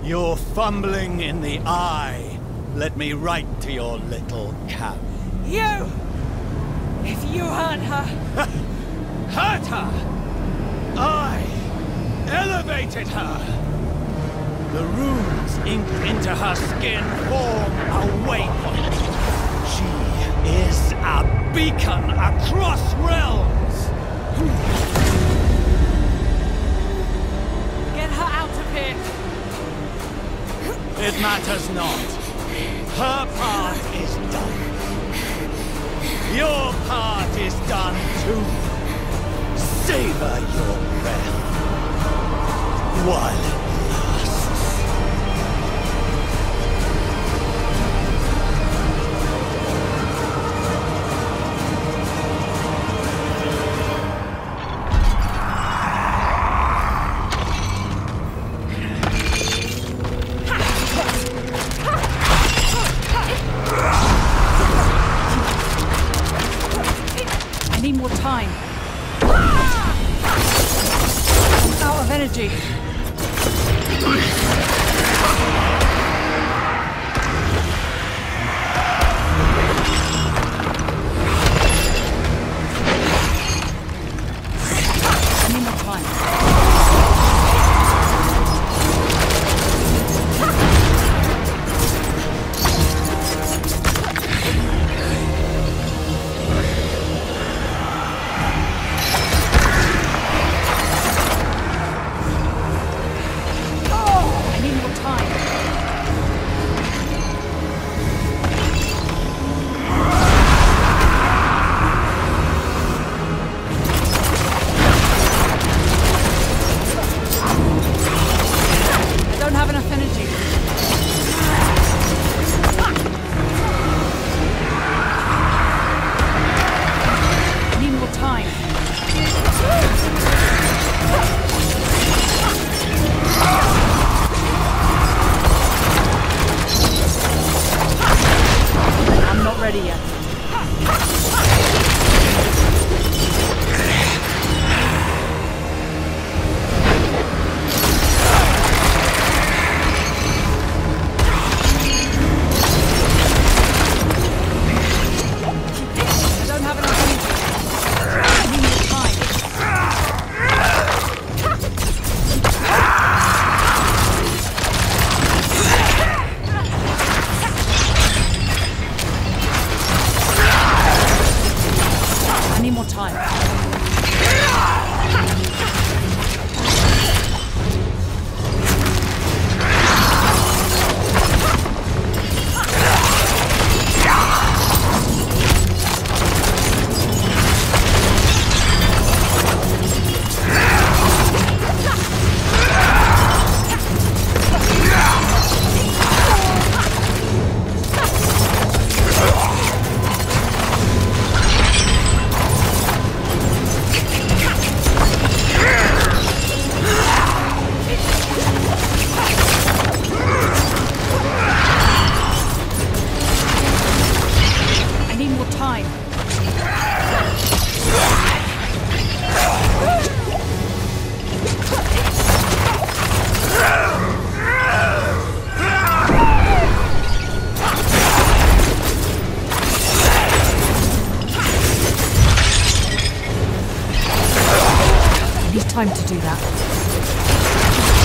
You're fumbling in the eye. Let me write to your little cap. You! If you hurt her... Hurt her! I elevated her! The runes inked into her skin form a waypoint. She is a beacon across realms! Get her out of here! It matters not. Her part is done. Your part is done too. Savor your breath while it lasts. I need more time. I'm out of energy. I need more time. I need more time. I don't have enough energy. I need more time. I'm not ready yet. I don't have enough energy. I need more time. I need more time. I need more time. I need time to do that.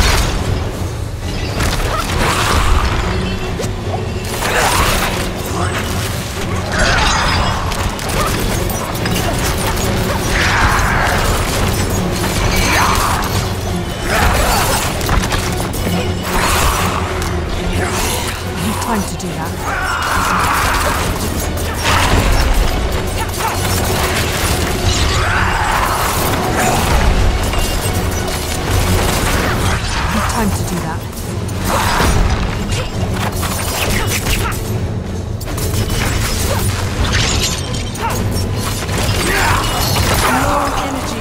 I need time to do that. I need time to do that. More energy.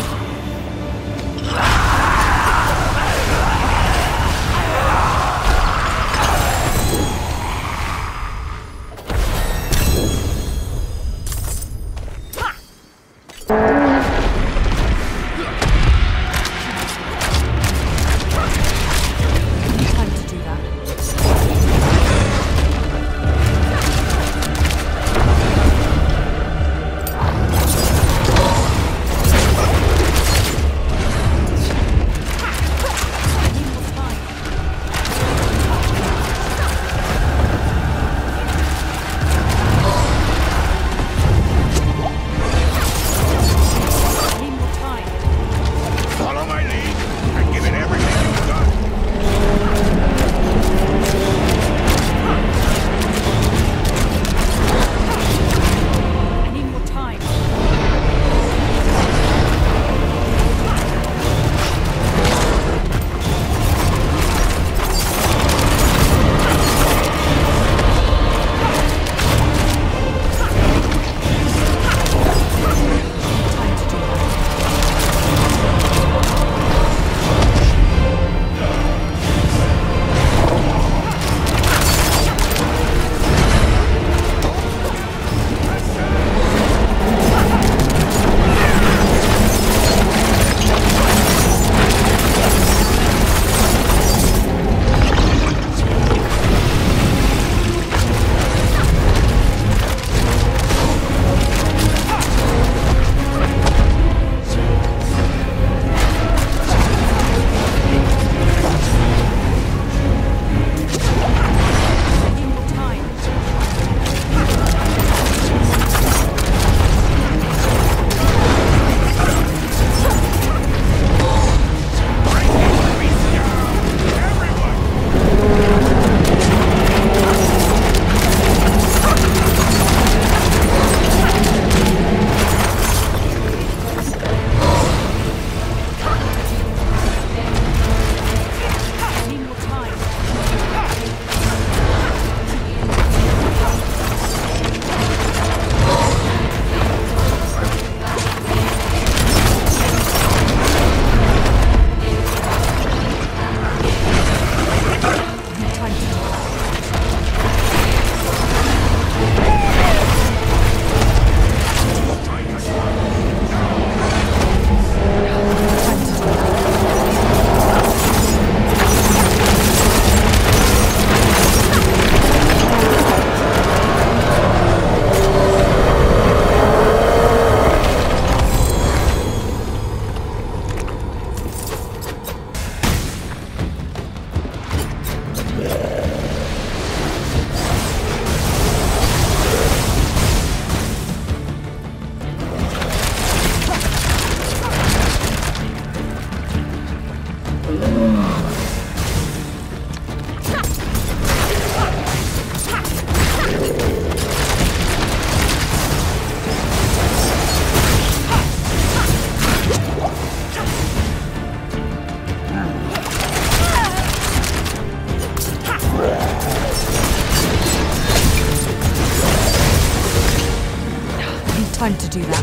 do that.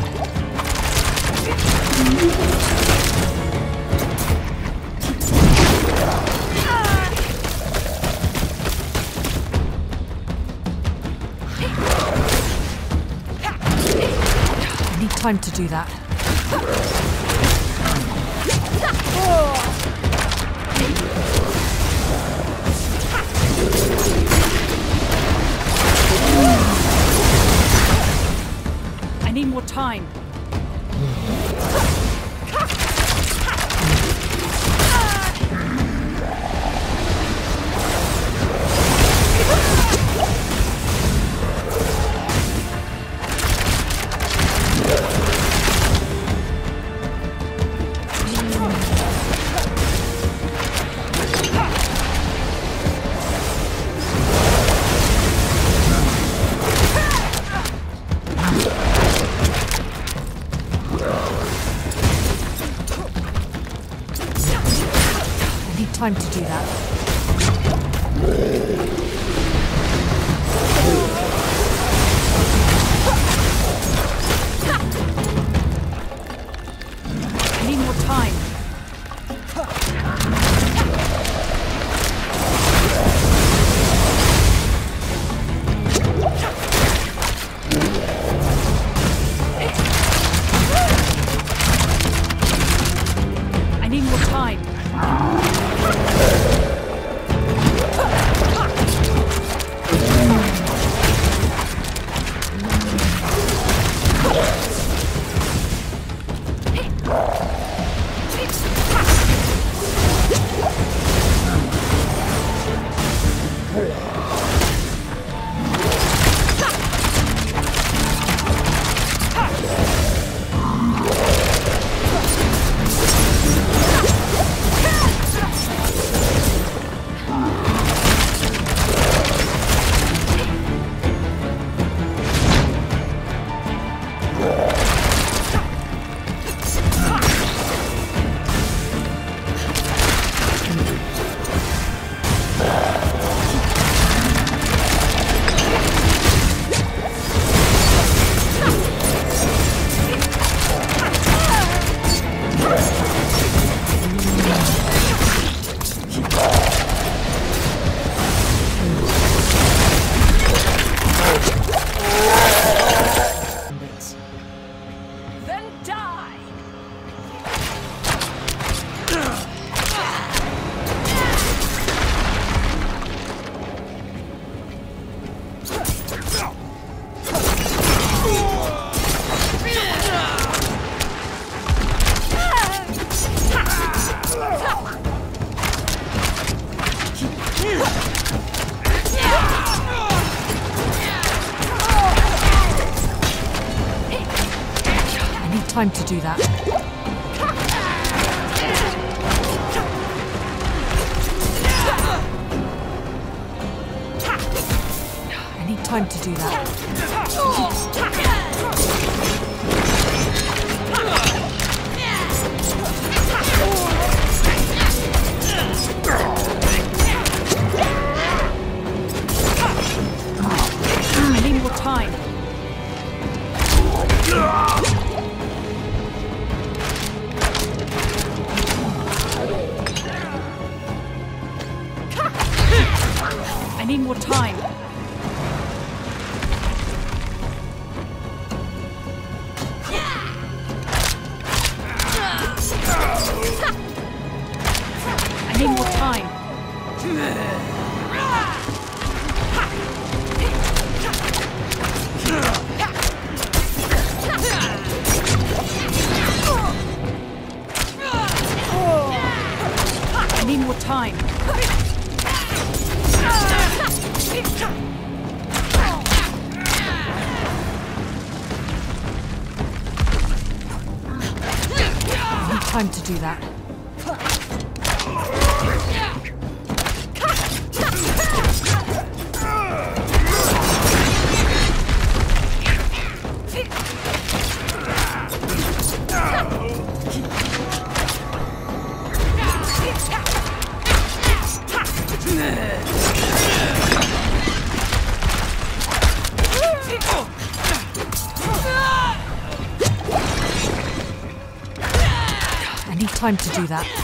I need time to do that. I need more time. Time to do that. I need more time. I need more time. Time to do that. I need time to do that. I need more time. I need more time. I need more time. I need more time. Time to do that. time to do that.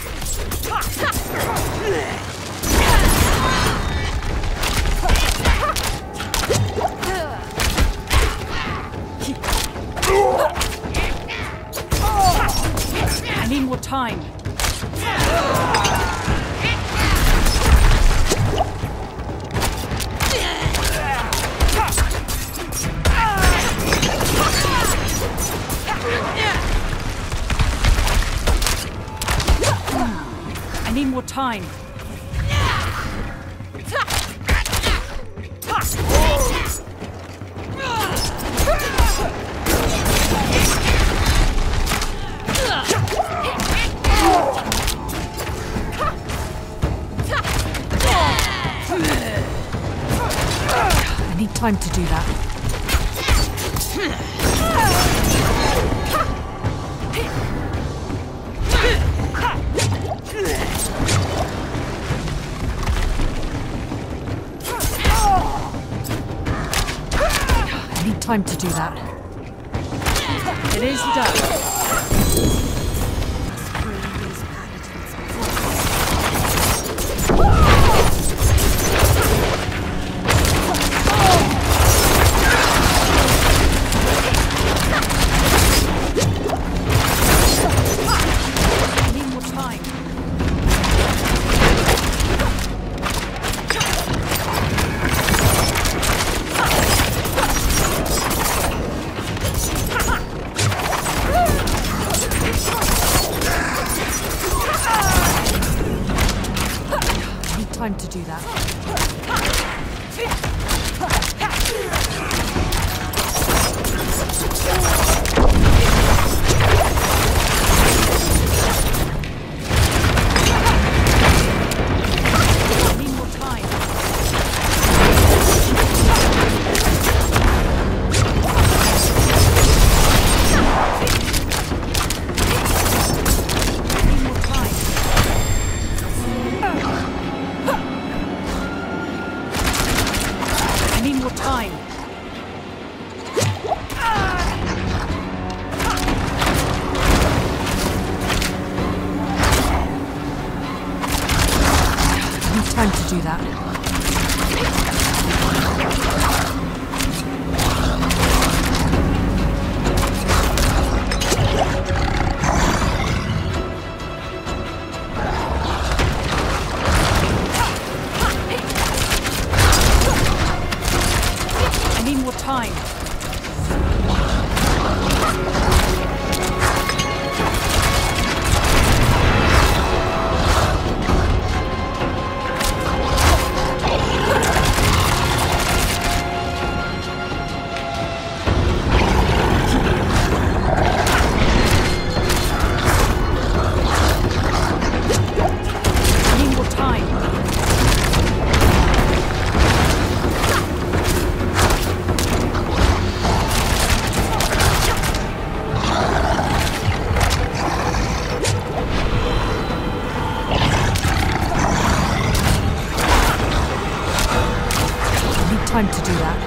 I need more time. I need more time. I need time to do that. I need time to do that. It is done. Time to do that. I need more time. I need more time. I need time to do that. I need more time. I need more time. Time to do that.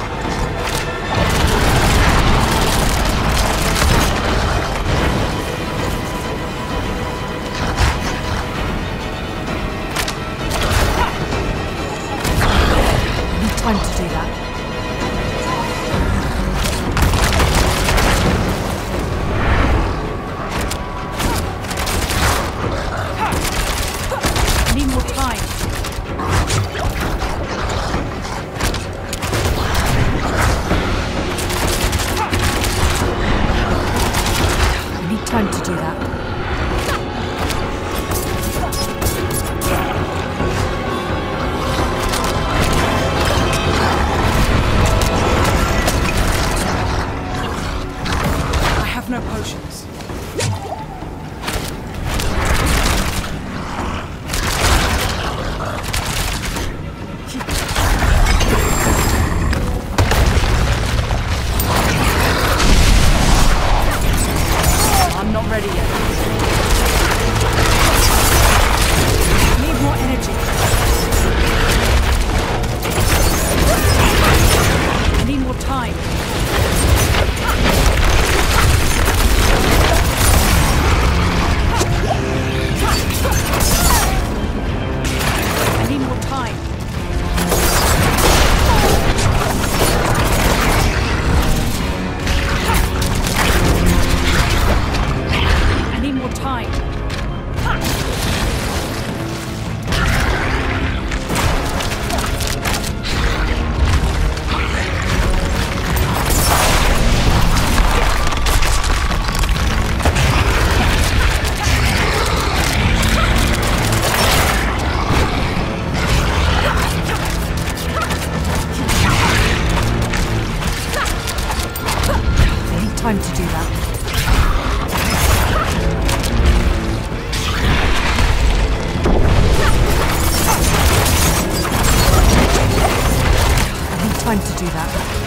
I need time to do that. I need more time. to do that.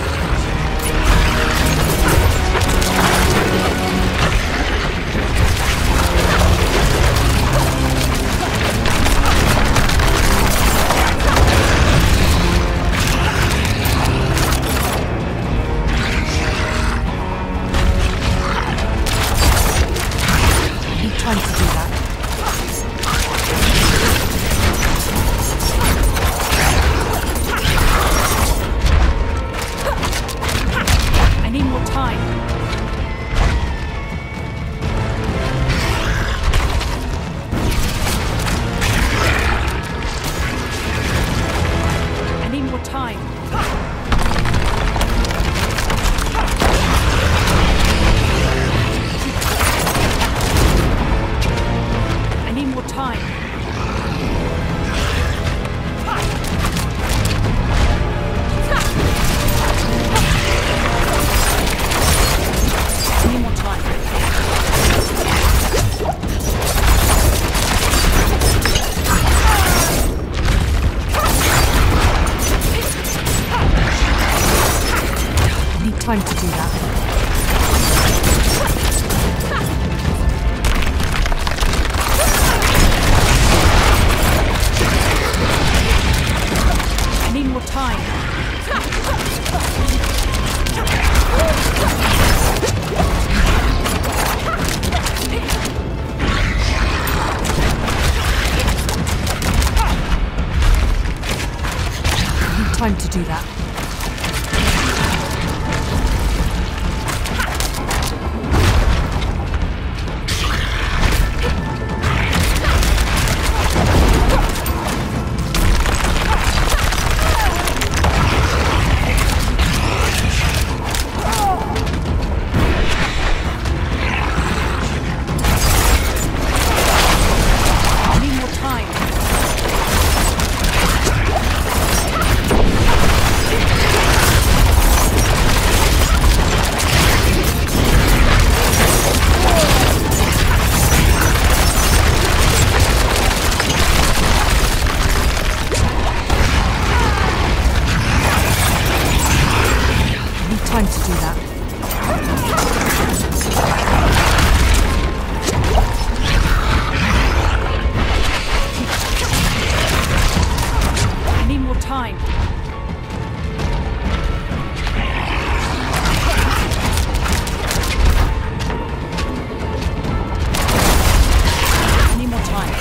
Time to do that. I need more time. I need more time. Time to do that. I need more time. I need time to do that. Time to do that. I need more time. I need more time.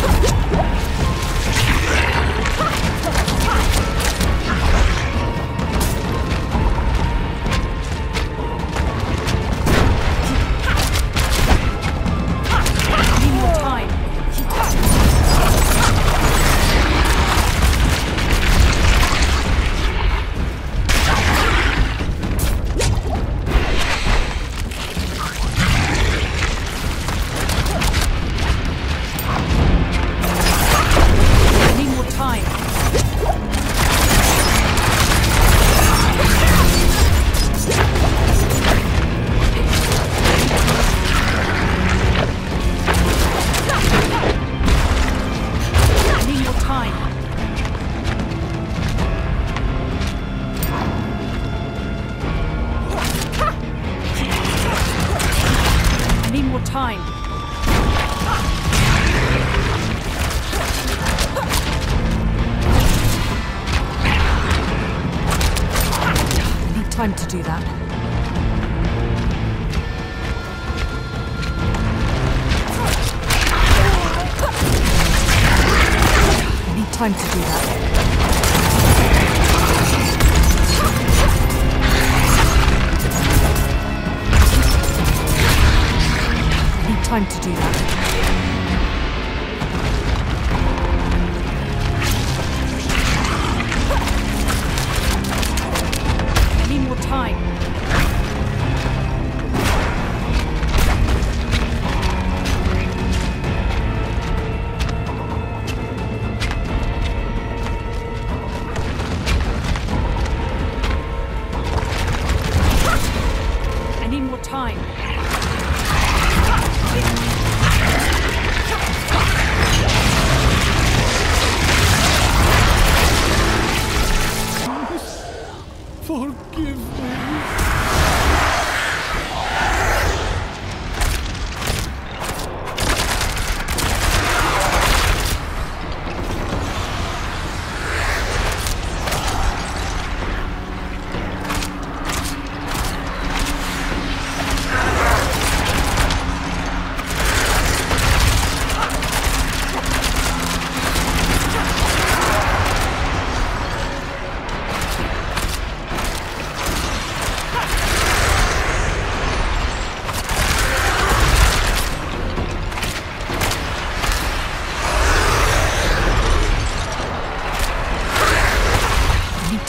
Time. I need time to do that. I need time to do that. Time to do that. I need more time. I need more time.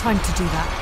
time to do that.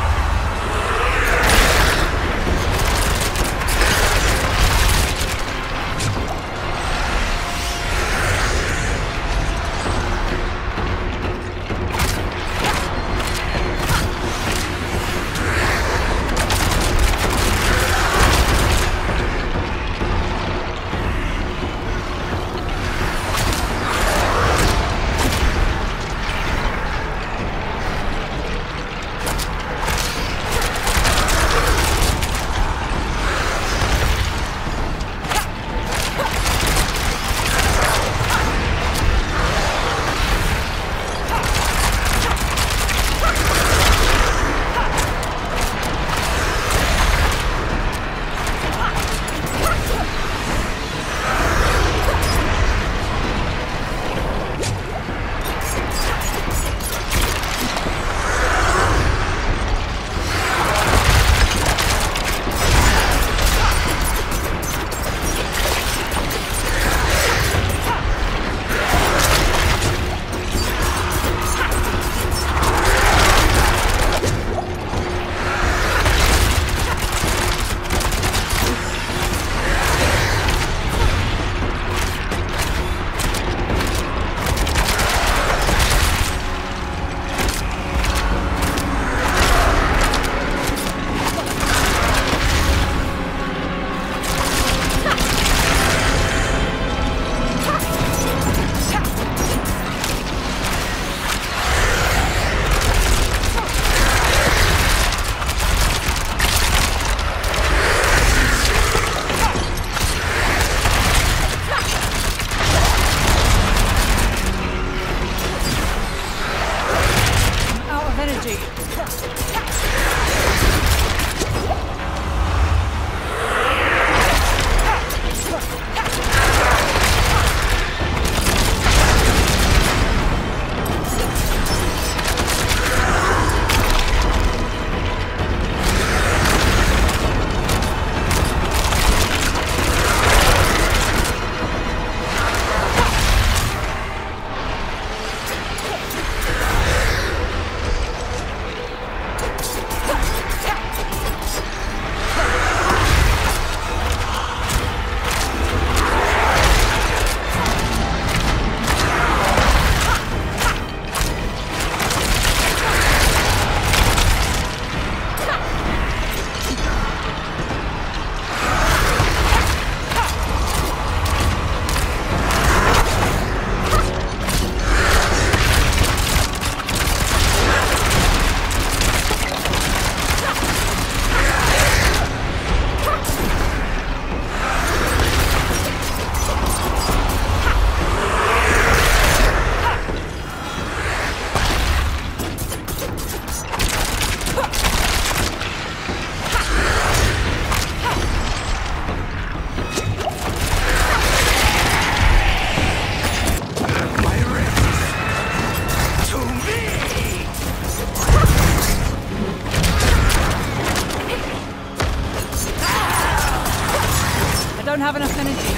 Don't have enough energy.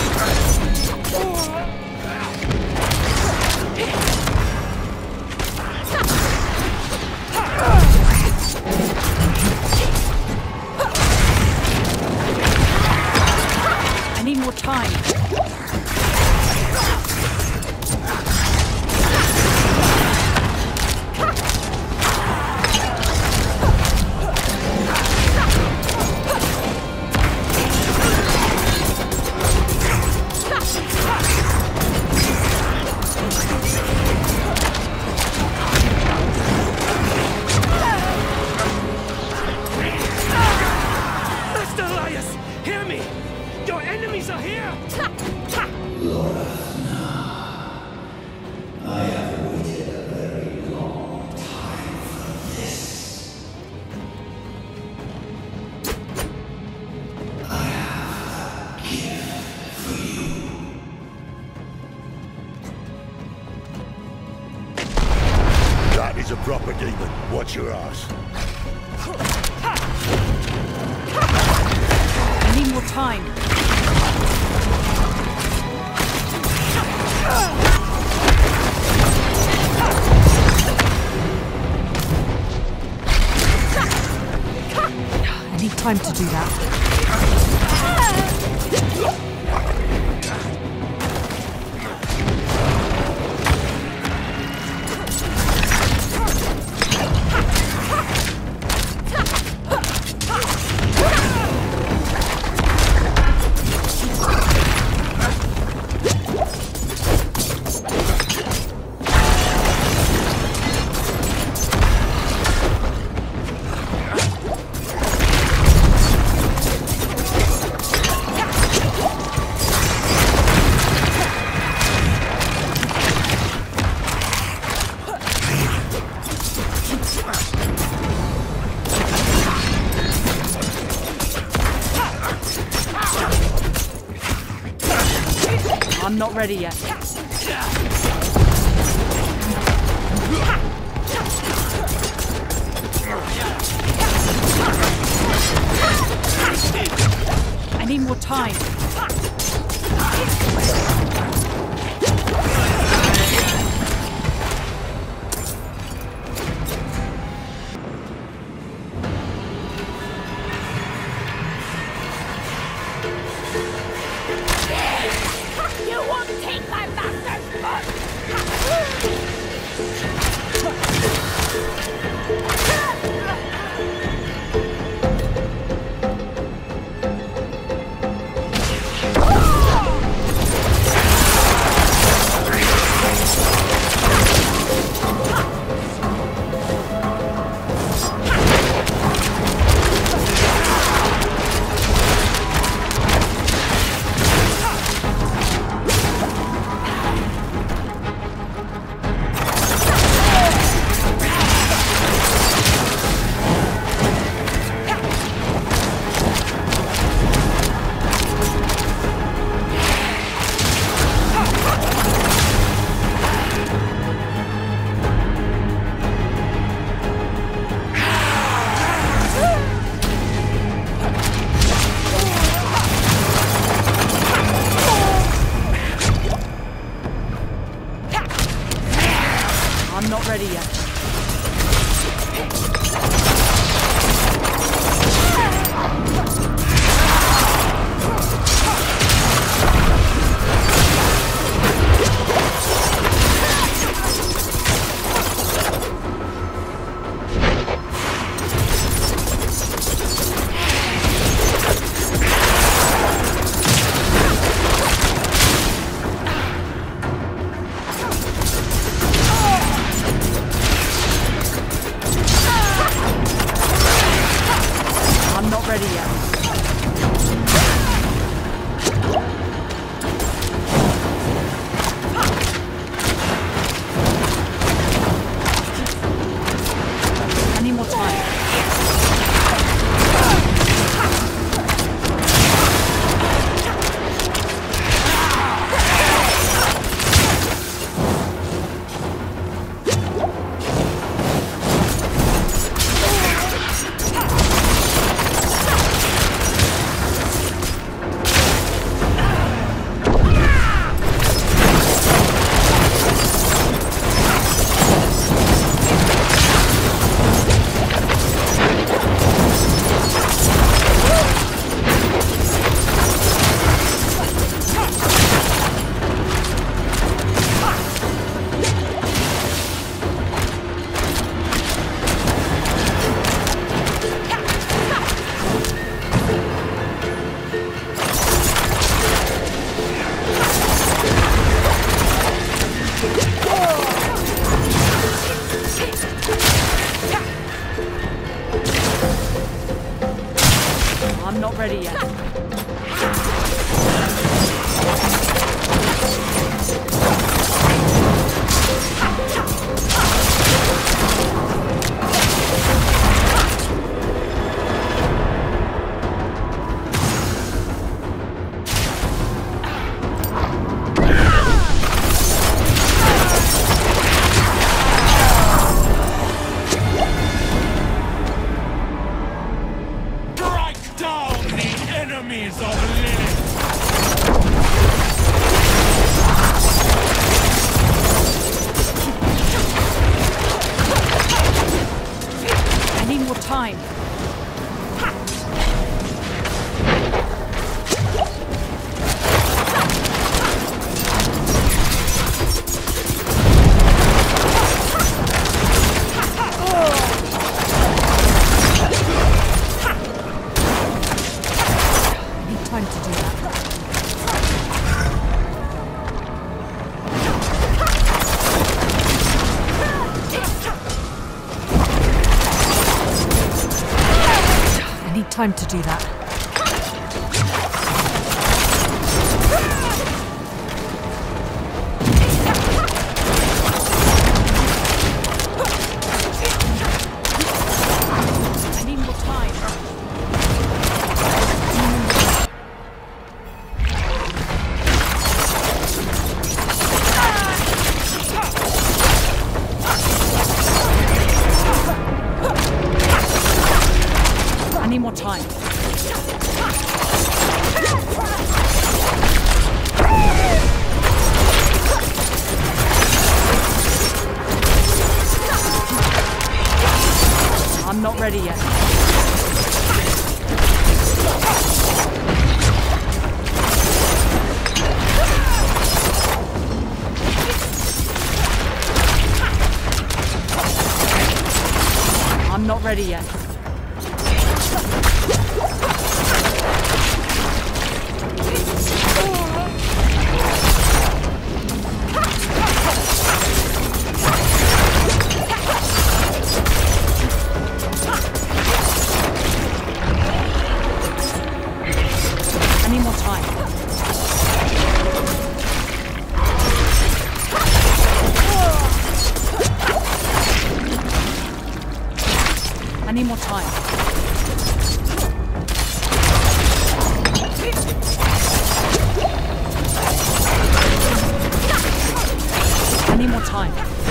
I need more time. He's a proper demon. Watch your ass. I need more time. time to do that. I'm not ready yet. I need more time. I'm not ready yet. time to do that. I need more time. I need more time. I'm not ready yet. I'm not ready yet. I need more time. I need more time. I need more time.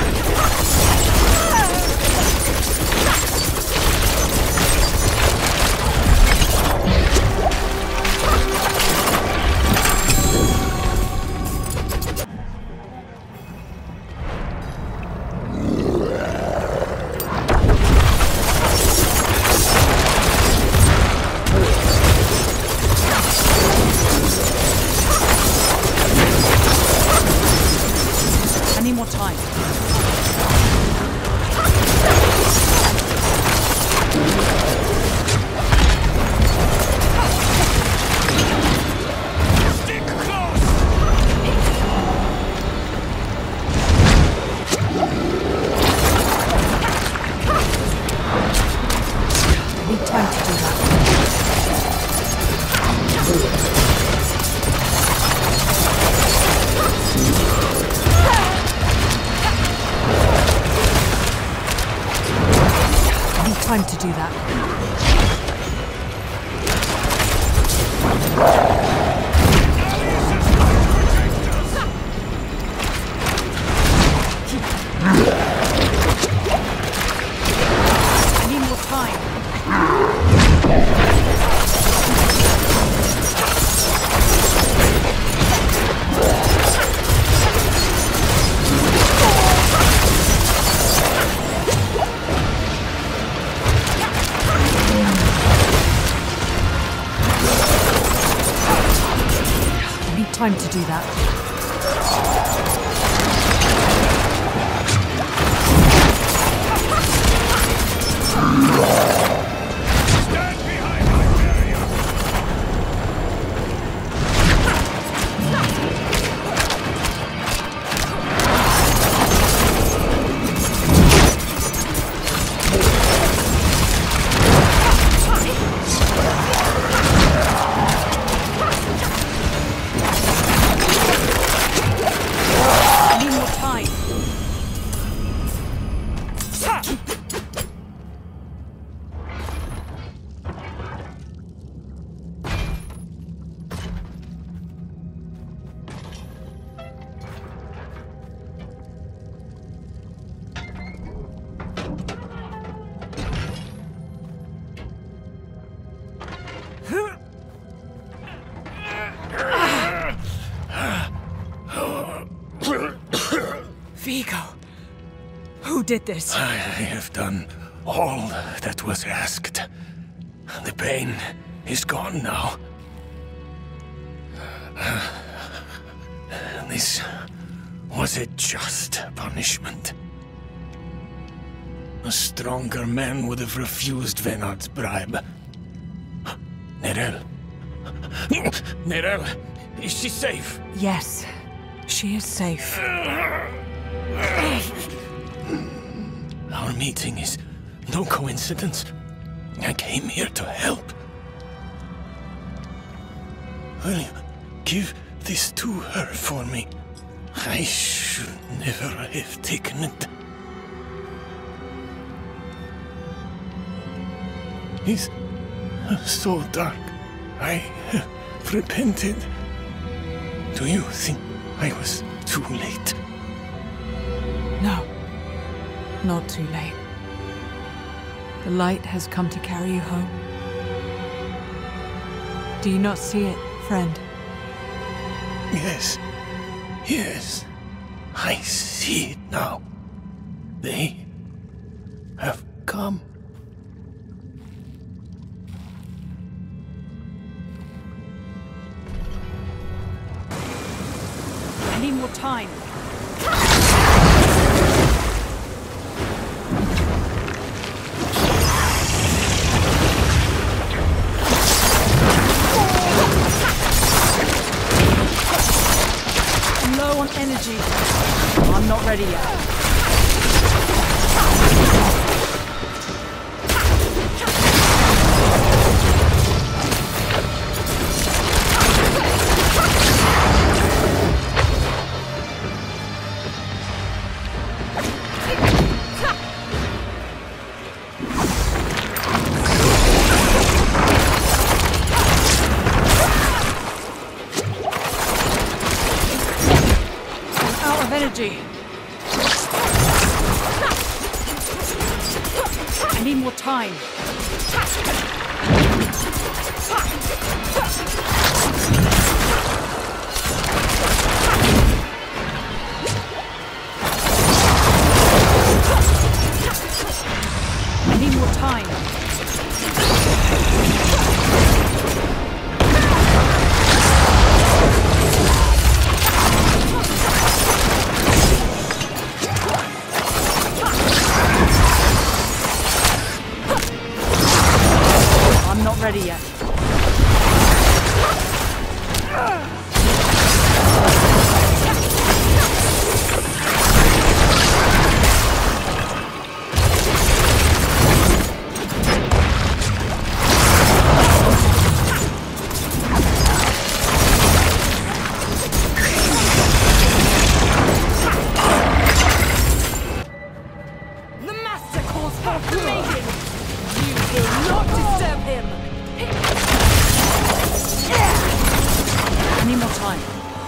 I need more time. Stick close! I need time to do that. I need time to do that. I need more time. I need time to do that. Stand behind my barrier! I need more time. Vigo, who did this? I have done all that was asked. The pain is gone now. This was a just punishment. A stronger man would have refused Venard's bribe. Neyrelle. Neyrelle, is she safe? Yes, she is safe. Our meeting is no coincidence. I came here to help. Will you give this to her for me? I should never have taken it. It's so dark. I have repented. Do you think I was too late? No, not too late. The light has come to carry you home. Do you not see it, friend? Yes, yes, I see it now. They have come. I need more time. I'm low on energy. I'm not ready yet. Energy. I need more time. I need more time. Ready yet. The Master calls for creating. You will not disturb him. I need more time.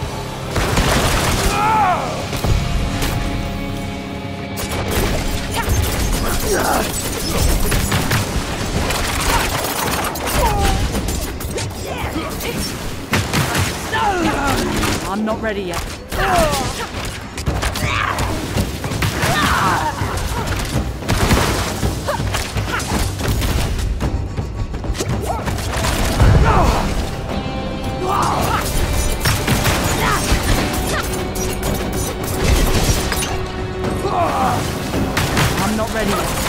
I'm not ready yet. I'm not ready yet.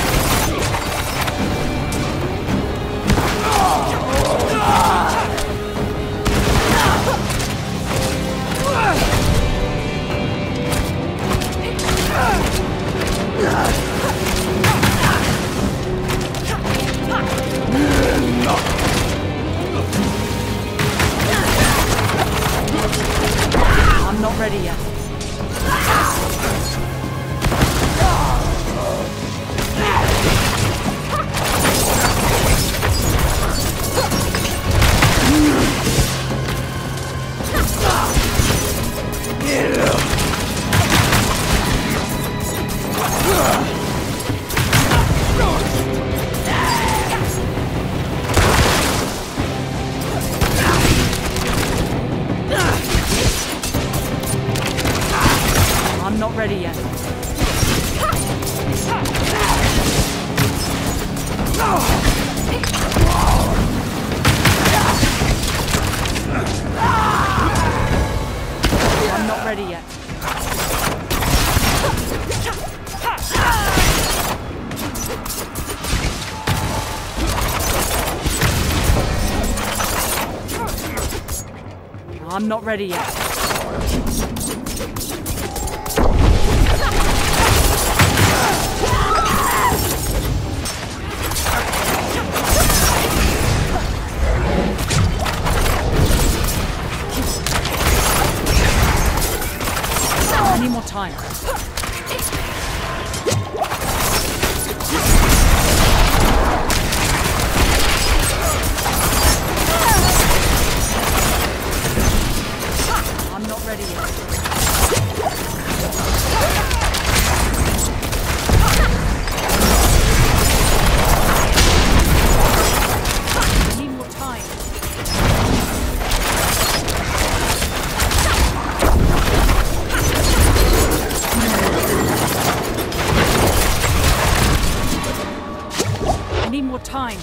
I'm not ready yet. I'm not ready yet. I'm not ready yet. I'm not ready yet. I'm not ready yet. I need more time. I need more time.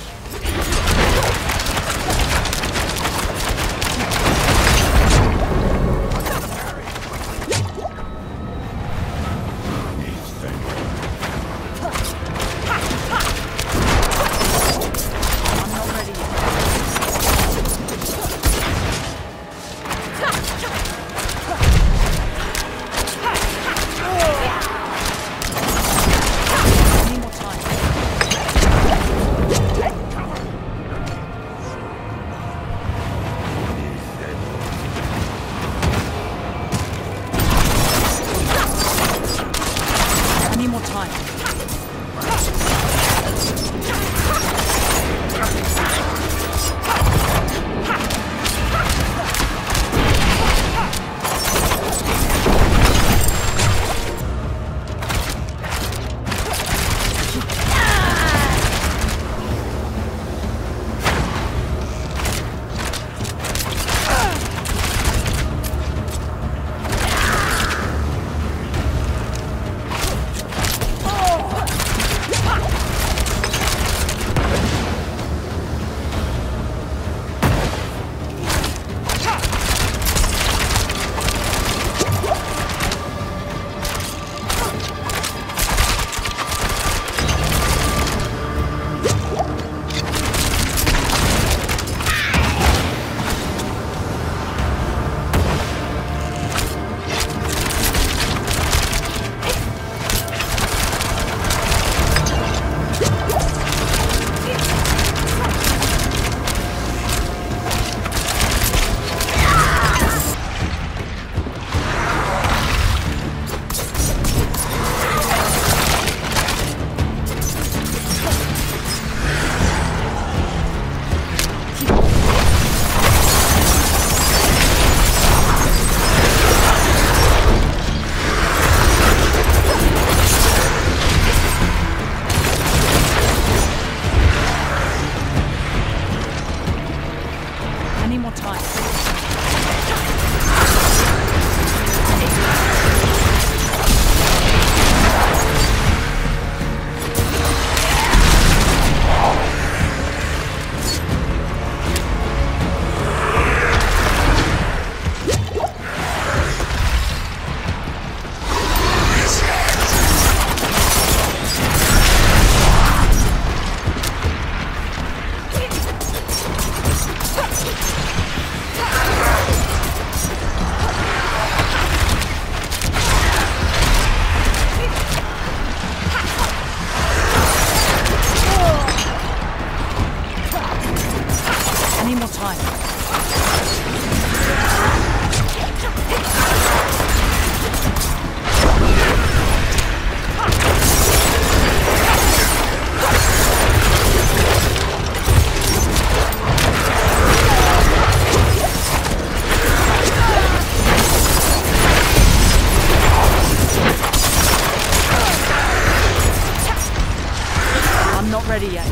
ready yet.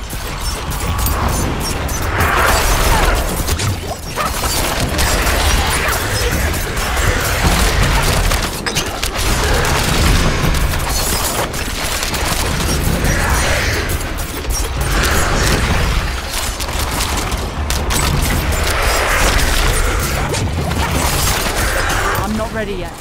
I'm not ready yet.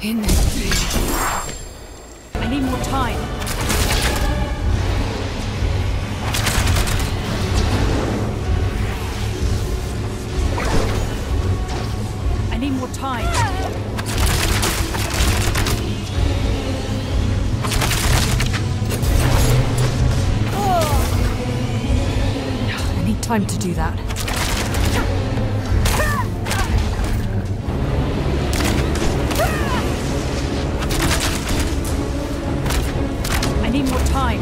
I need more time. I need more time. I need time to do that. I need more time.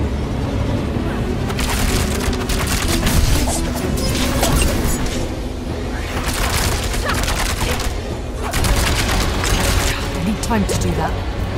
I need time to do that.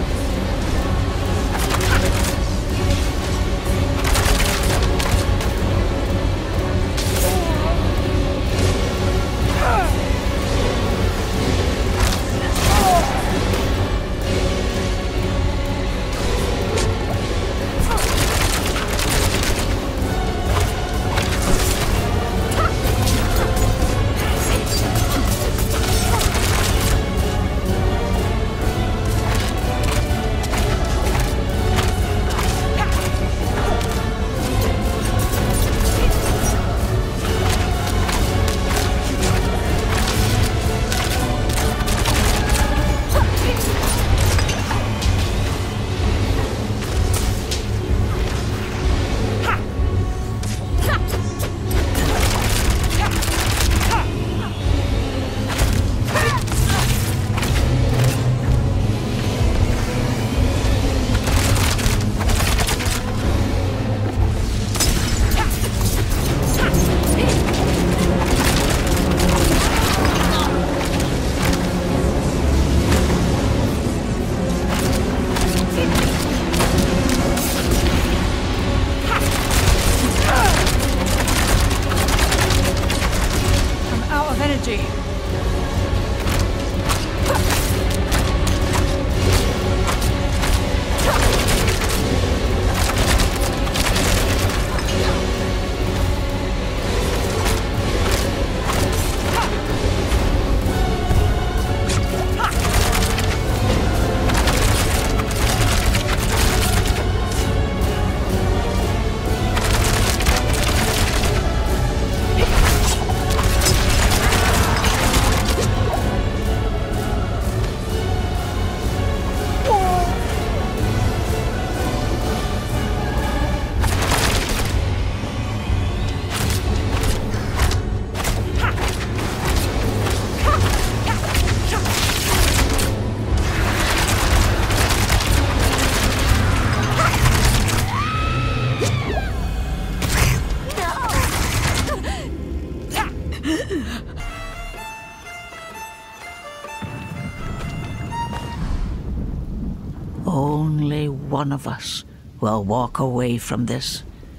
Only one of us will walk away from this.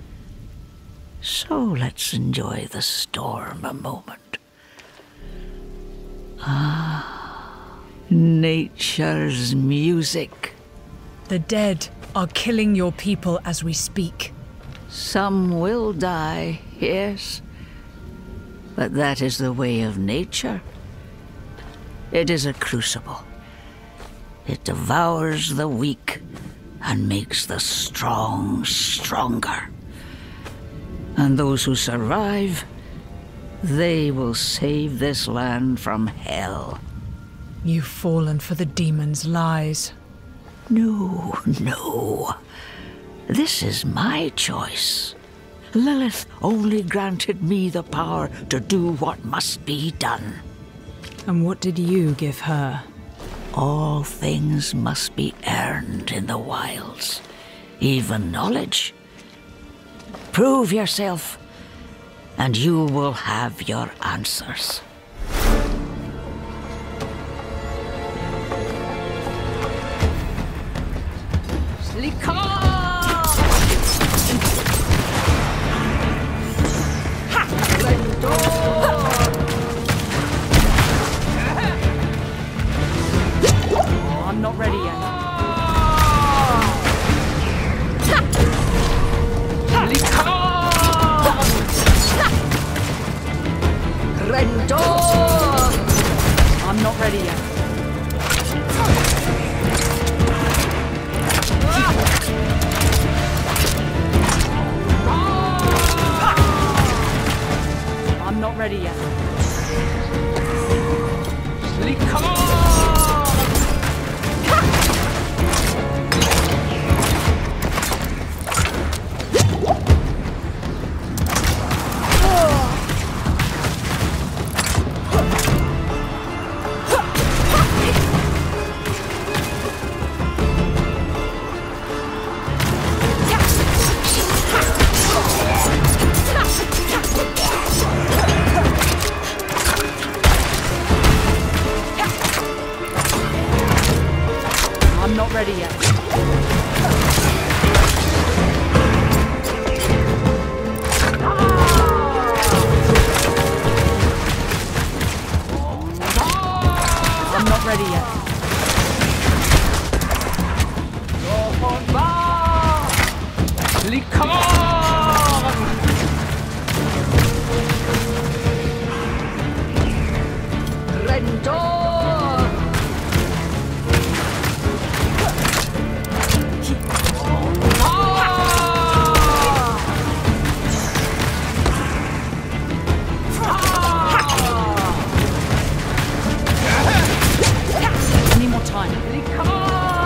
So let's enjoy the storm a moment. Nature's music. The dead are killing your people as we speak. Some will die, yes. But that is the way of nature. It is a crucible. It devours the weak and makes the strong stronger. And those who survive, they will save this land from hell. You've fallen for the demon's lies. No, no. This is my choice. Lilith only granted me the power to do what must be done. And what did you give her? All things must be earned in the wilds, even knowledge. Prove yourself, and you will have your answers. I'm not ready yet. I'm not ready yet. ready yet. I'm not ready yet. I need more time.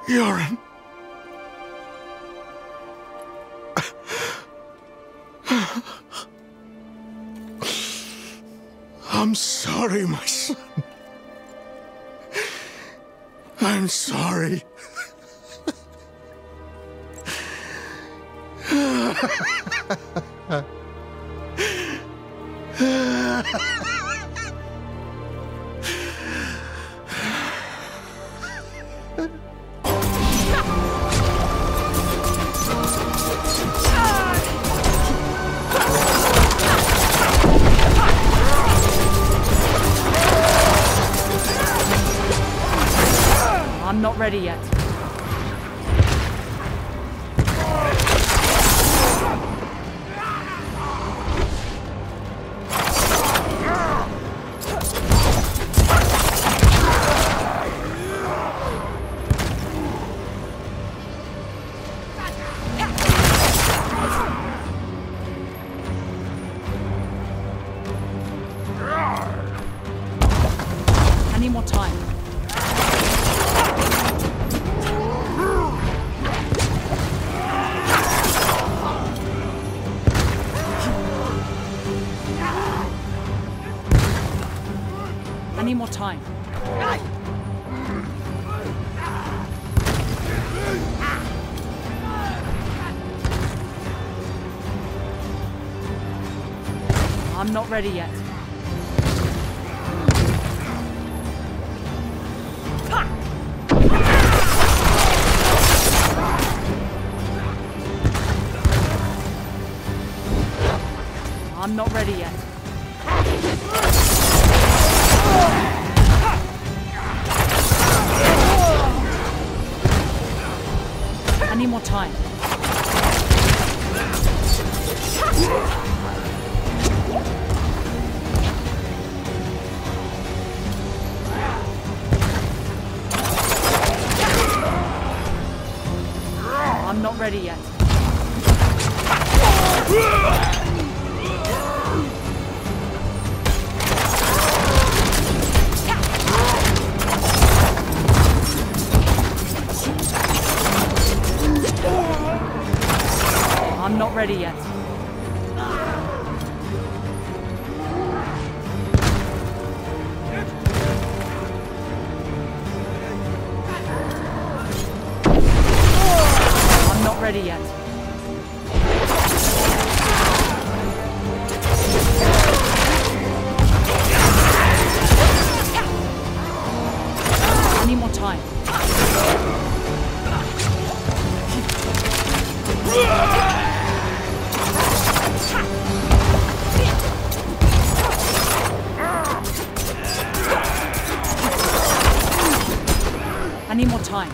Yoren. I'm sorry, my son. I'm sorry. I'm not ready yet. I need more time. I need more time. I'm not ready yet. I'm not ready yet. I need more time. I'm not ready yet. I'm not ready yet. I'm not ready yet. I need more time. I need more time.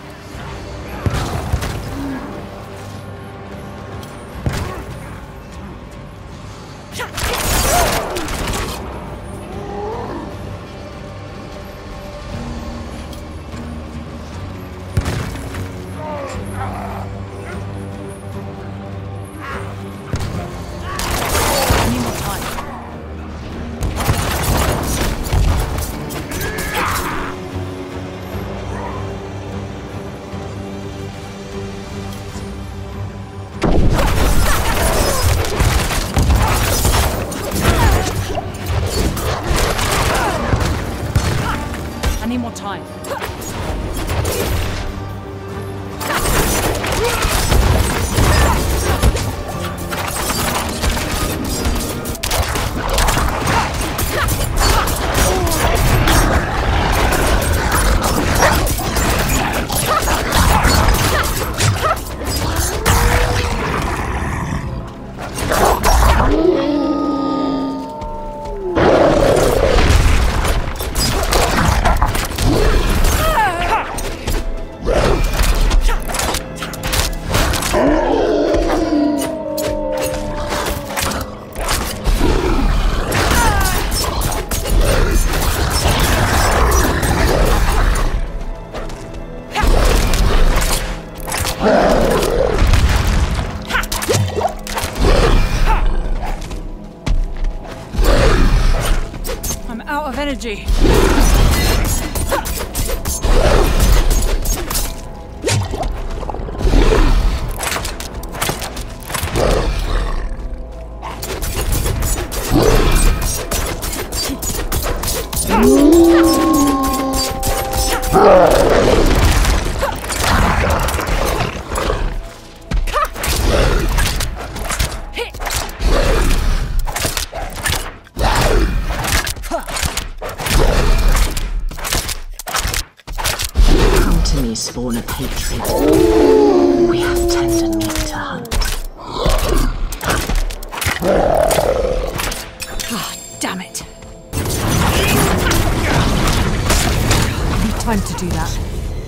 I need more time. I need more time. I'm out of energy. Come to me, spawn of hatred. We have tender meat to hunt. Damn it! I need time to do that.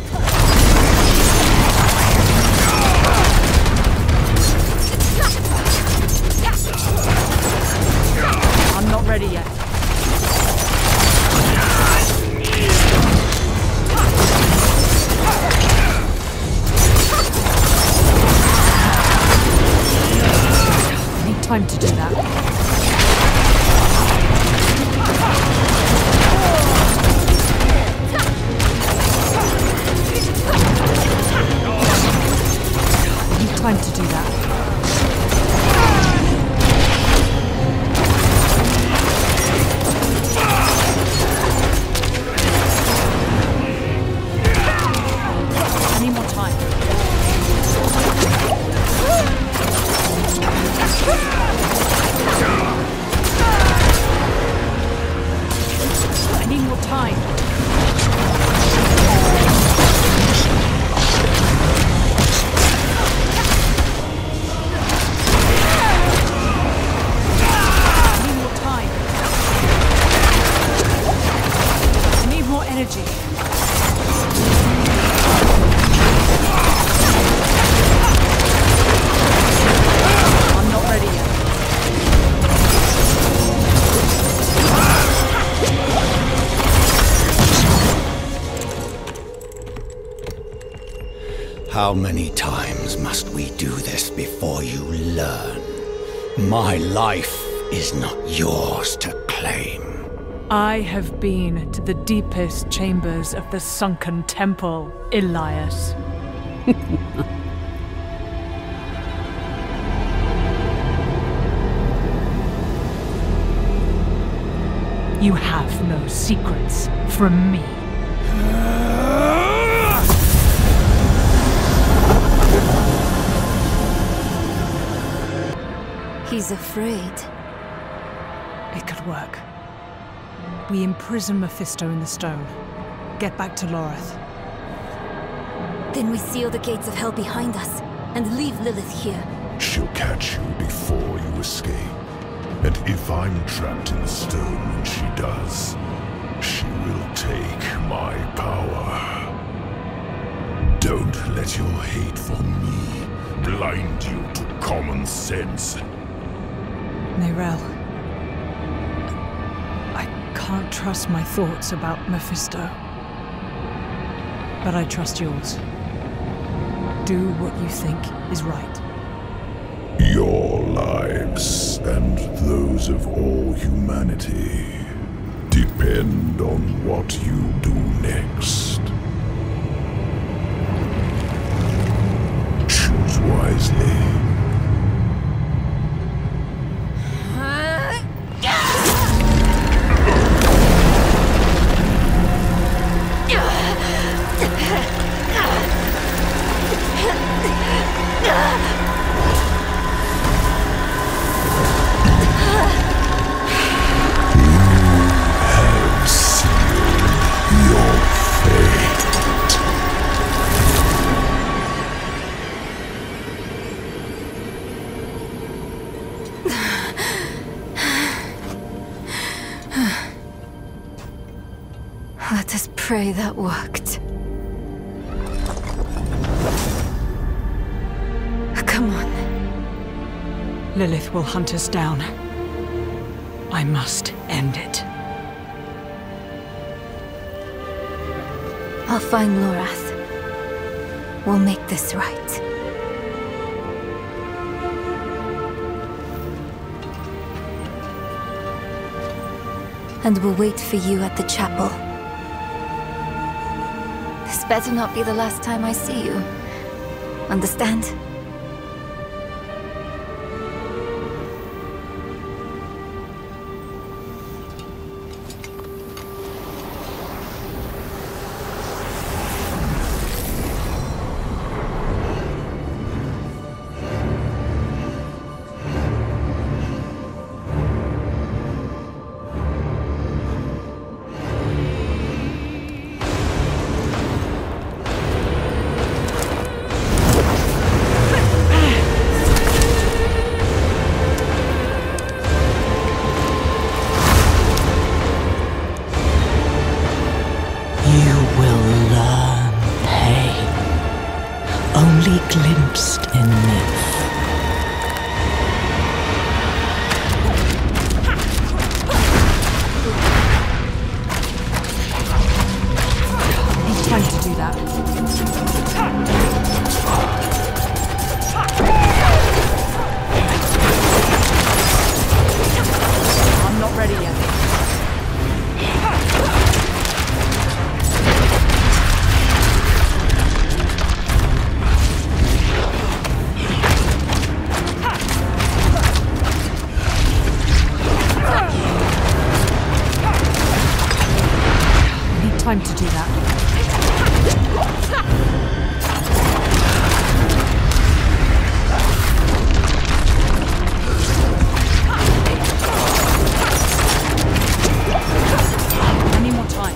I'm not ready yet. I need time to do that. Time to do that. I need more time. I need more time. Energy. I'm not ready yet. How many times must we do this before you learn? My life is not yours to claim. I have been to the deepest chambers of the sunken temple, Elias. You have no secrets from me. He's afraid. It could work. We imprison Mephisto in the stone. Get back to Loreth. Then we seal the gates of hell behind us and leave Lilith here. She'll catch you before you escape. And if I'm trapped in the stone when she does, she will take my power. Don't let your hate for me blind you to common sense. Neyrelle. I can't trust my thoughts about Mephisto. But I trust yours. Do what you think is right. Your lives and those of all humanity depend on what you do next. Choose wisely. Let us pray that worked. Come on. Lilith will hunt us down. I must end it. I'll find Lorath. We'll make this right. And we'll wait for you at the chapel. This better not be the last time I see you. Understand? glimpsed in myth. Need time to do that. I'm not ready yet. Time to do that. I need more time.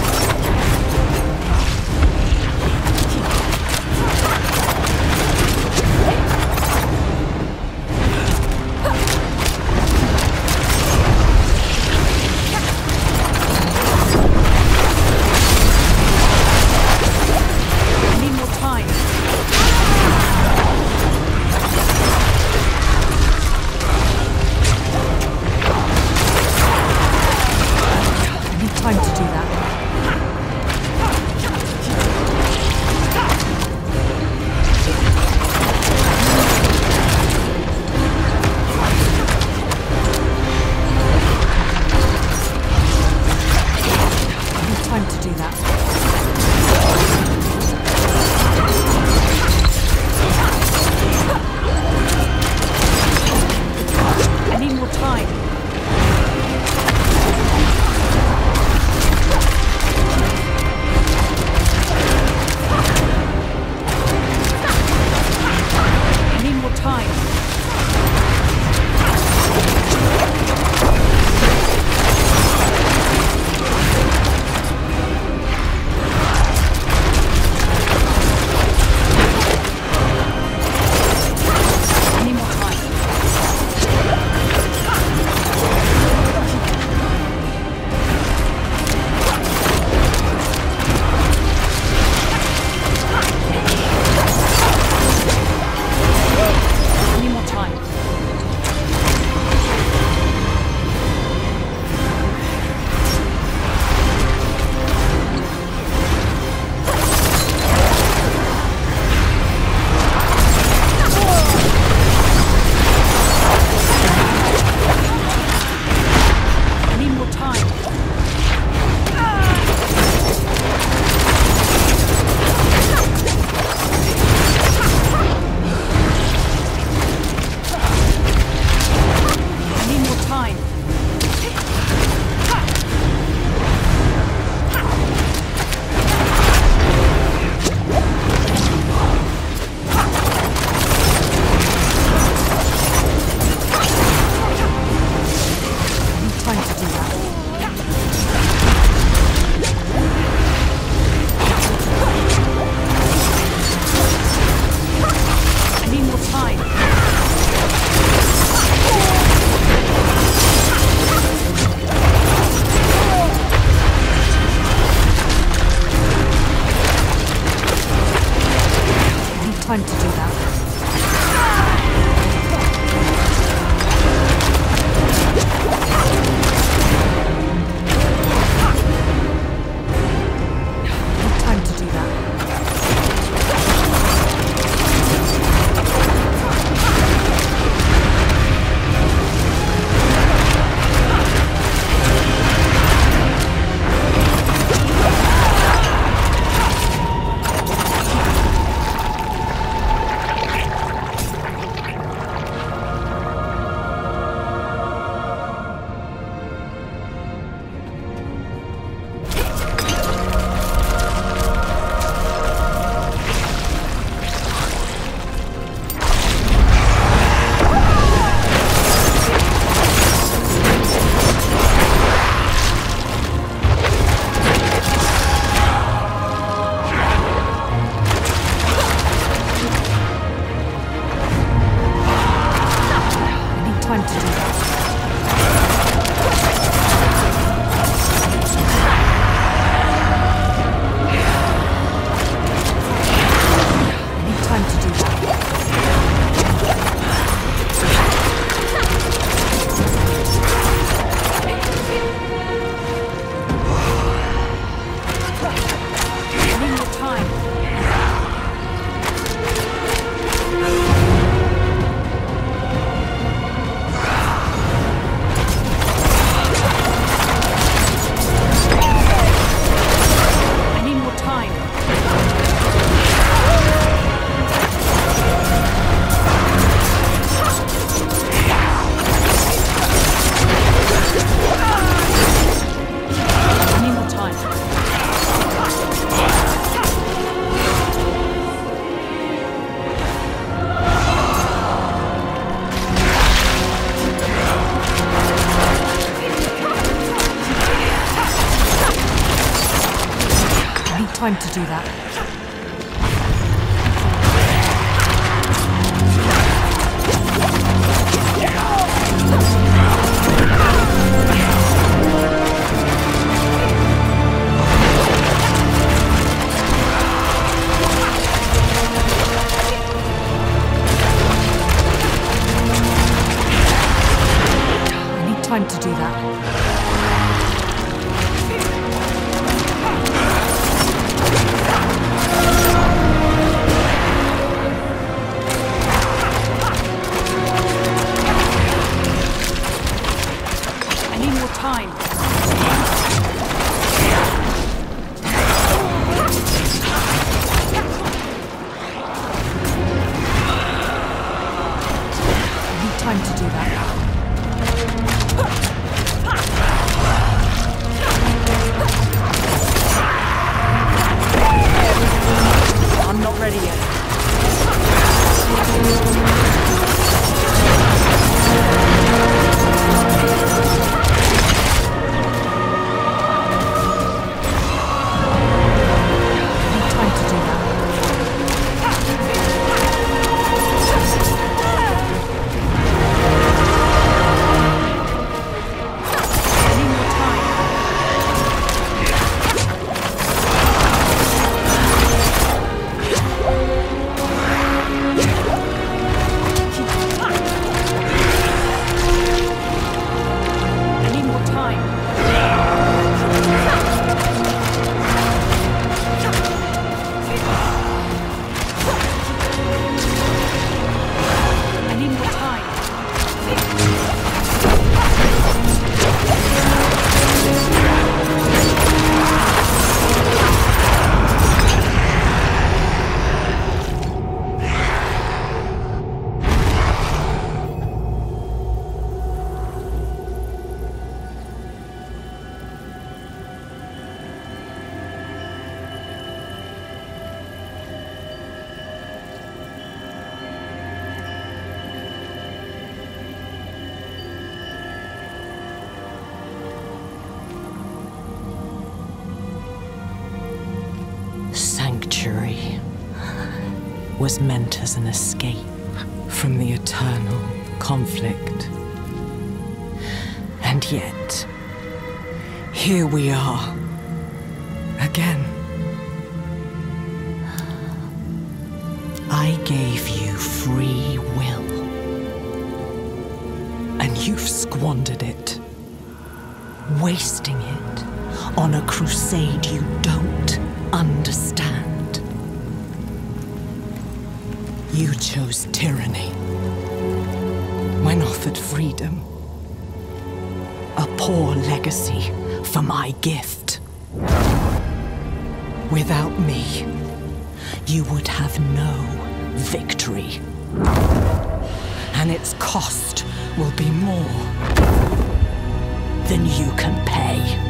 Time to do that. Time to do that. I need more time. Time to do that. Time to do that. to do that. I need time to do that. Time to do that. I'm not ready yet. Time to do that. Sanctuary was meant as an escape from the eternal conflict. And yet, here we are, again. I gave you free will, and you've squandered it, wasting it on a crusade you don't understand. You chose tyranny when offered freedom. A poor legacy for my gift. Without me, you would have no victory. And its cost will be more than you can pay.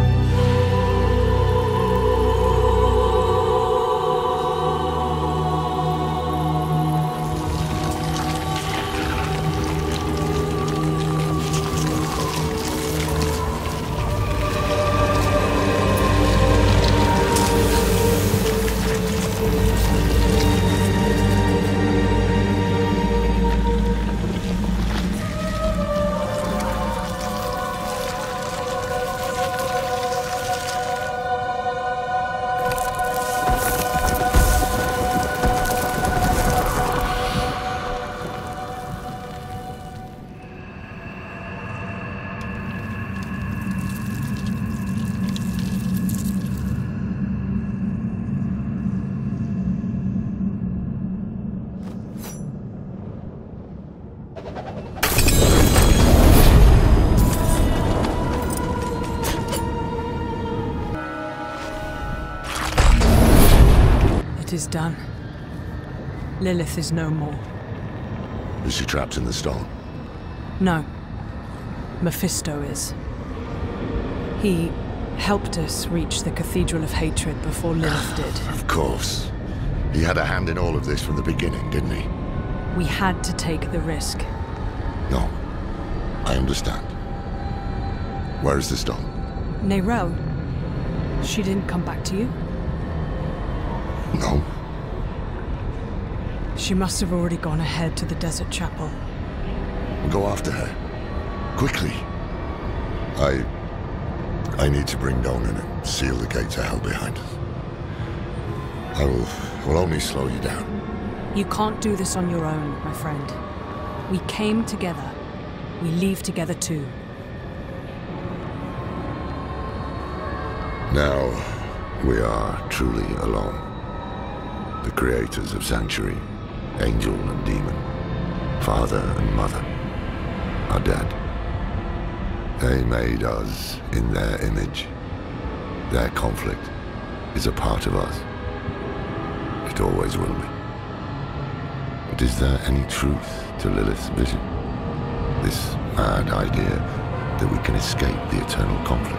It is done. Lilith is no more. Is she trapped in the stone? No. Mephisto is. He helped us reach the Cathedral of Hatred before Lilith did. Of course. He had a hand in all of this from the beginning, didn't he? We had to take the risk. No. I understand. Where is the stone? Neyrelle. She didn't come back to you? No? She must have already gone ahead to the desert chapel. We'll go after her. Quickly. I need to bring Donan and seal the gates of hell behind us. I will only slow you down. You can't do this on your own, my friend. We came together. We leave together too. Now, we are truly alone. The creators of Sanctuary, Angel and Demon, Father and Mother, are dead. They made us in their image. Their conflict is a part of us. It always will be. But is there any truth to Lilith's vision? This mad idea that we can escape the eternal conflict?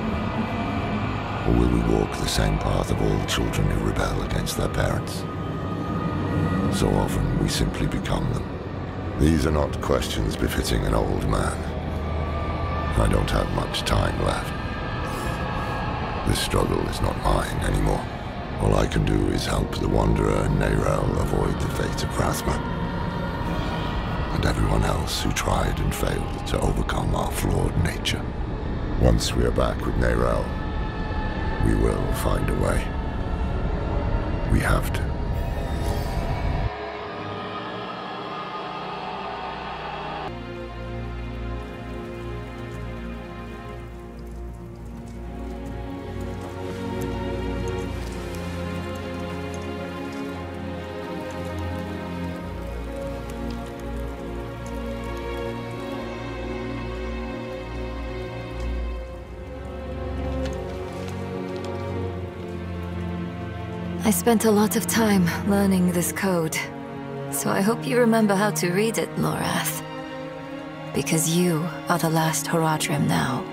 Or will we walk the same path of all children who rebel against their parents? So often we simply become them. These are not questions befitting an old man. I don't have much time left. This struggle is not mine anymore. All I can do is help the Wanderer and Neyrelle avoid the fate of Rathma. And everyone else who tried and failed to overcome our flawed nature. Once we are back with Neyrelle, we will find a way. We have to. I spent a lot of time learning this code, so I hope you remember how to read it, Lorath. Because you are the last Horadrim now.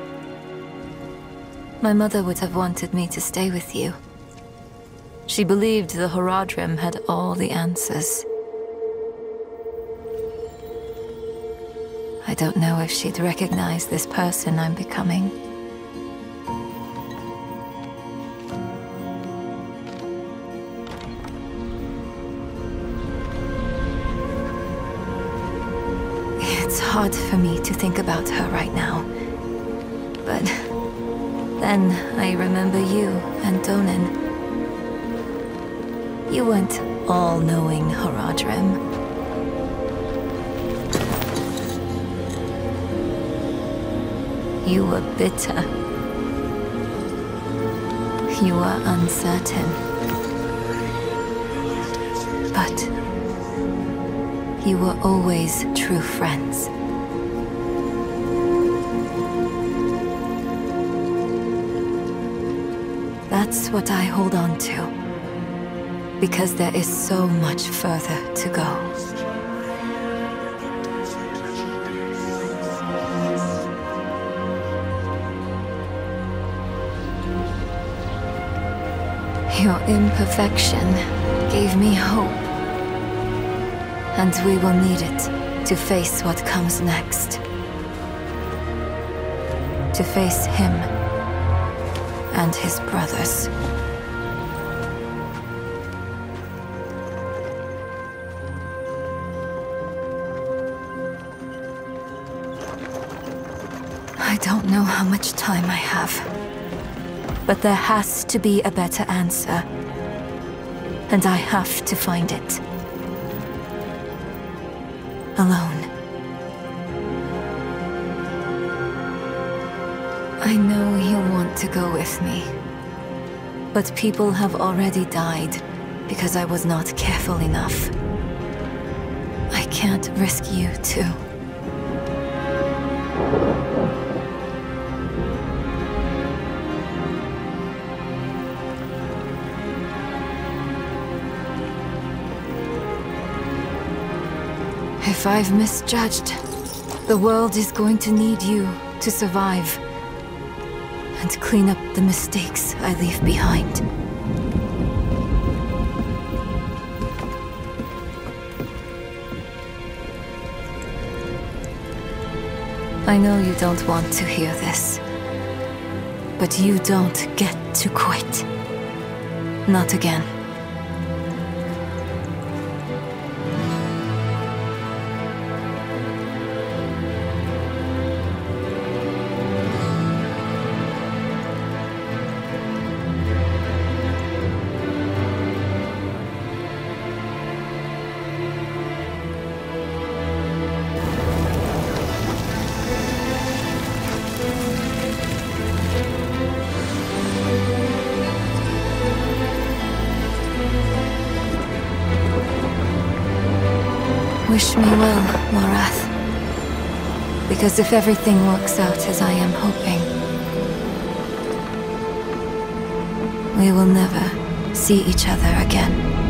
My mother would have wanted me to stay with you. She believed the Horadrim had all the answers. I don't know if she'd recognize this person I'm becoming. It's hard for me to think about her right now. But then I remember you and Donan. You weren't all-knowing Horadrim. You were bitter. You were uncertain. But you were always true friends. That's what I hold on to. Because there is so much further to go. Your imperfection gave me hope. And we will need it to face what comes next. To face him and his brothers. I don't know how much time I have. But there has to be a better answer. And I have to find it. Alone. I know he'll want to go with me. But people have already died because I was not careful enough. I can't risk you too. If I've misjudged, the world is going to need you to survive and clean up the mistakes I leave behind. I know you don't want to hear this, but you don't get to quit. Not again. Wish me well, Lorath. Because if everything works out as I am hoping, we will never see each other again.